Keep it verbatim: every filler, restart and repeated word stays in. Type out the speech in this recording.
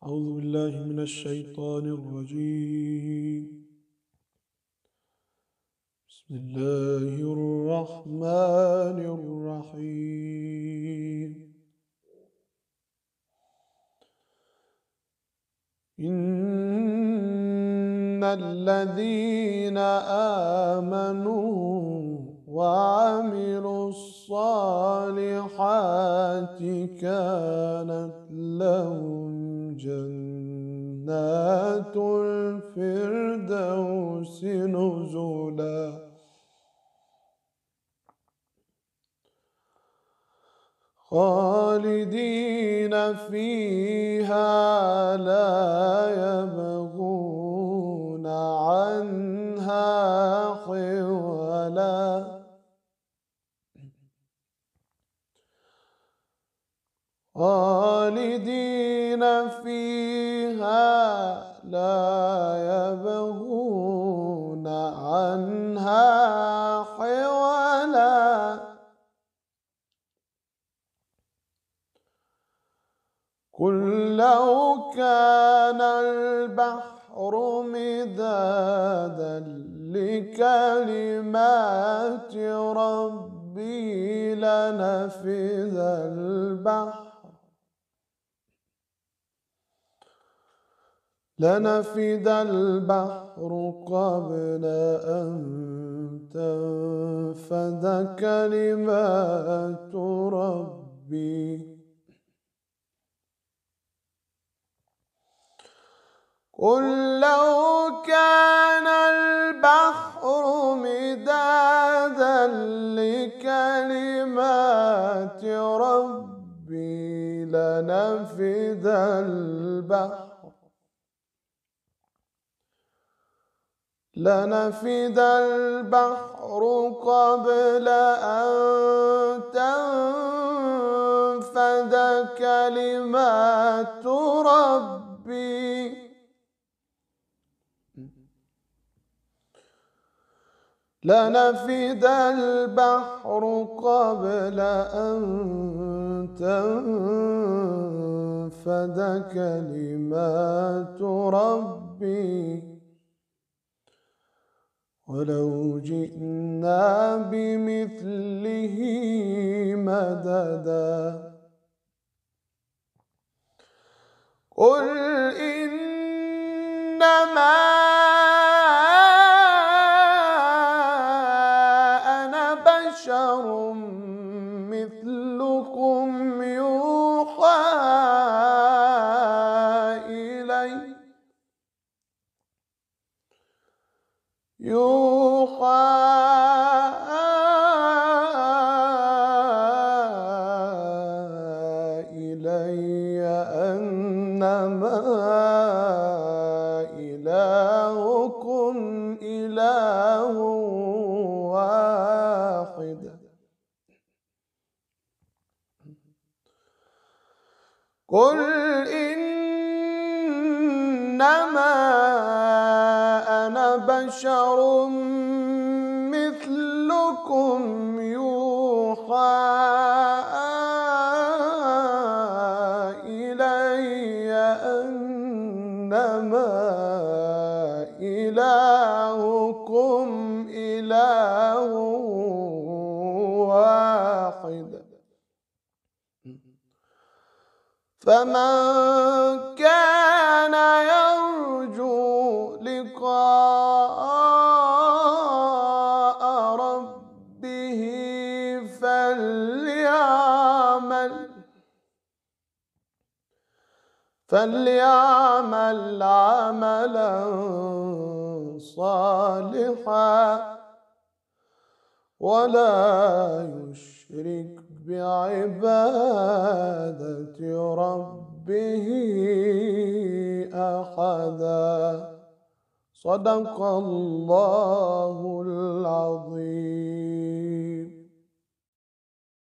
أعوذ بالله من الشيطان الرجيم. بسم الله الرحمن الرحيم. إن الذين آمنوا وعملوا الصالحات كانت لهم جنات الفردوس نزلا خالدين فيها لا يبغون عنها حولا خالدين فيها لا يبغون عنها حولا قل لو كان البحر مدادا لكلمات ربي لنفذ البحر لنفد البحر قبل أن تنفد كلمات ربي قل لو كان البحر مدادا لكلمات ربي لنفد البحر لنفد البحر قبل أن تنفد كلمات ربي لنفد البحر قبل أن تنفد كلمات ربي ولو جئنا بمثله مددا قل إنما أنا بشر مثلكم يوحى إلي يوحى إلي أنما إلهكم إله واحد قل إنما أنا بشر مثلكم يوحى إلي أنما إلهكم إله واحد فمن كان يرجو لقاء ربه فليعمل فليعمل عملا صالحا ولا يشرك بعبادة ربه أحدا صدق الله العظيم.